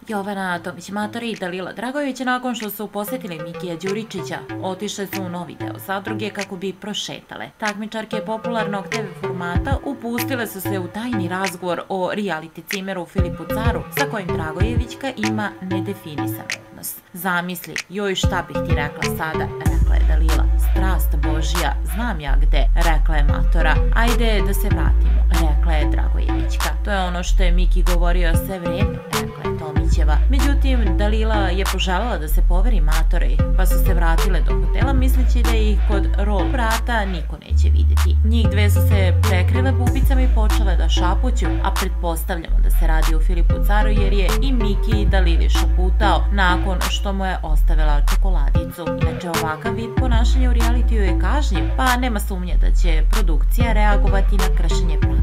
Jovana Tomić-Matori i Dalila Dragojević nakon što su posetili Mikija Đuričića, otišle su u novi deo zadruge kako bi prošetale. Takmičarke popularnog TV formata upustile su se u tajni razgovor o reality cimeru Filipu Caru sa kojim Dragojevićka ima nedefinisan odnos. Zamisli, joj šta bih ti rekla sada, rekla je Dalila. Strast Božja, znam ja gde, rekla je Matora. Ajde da se vratimo, rekla je Dragojevićka. To je ono što je Miki govorio sve vreme, rekla je Tomićeva. Međutim, Dalila je poželjela da se poveri Matori, pa su se vratile do hotela misleći da ih kod rol vrata niko neće vidjeti. Njih dve su se prekrile bubicama i počele da šapuću, a pretpostavljamo da se radi o Filipu Caru jer je i Miki Dalili šaputao nakon što mu je ostavila čokoladicu. Inače, ovakav vid ponašanja u realitiju je kažnjiv, pa nema sumnje da će produkcija reagovati na kršenje pravila.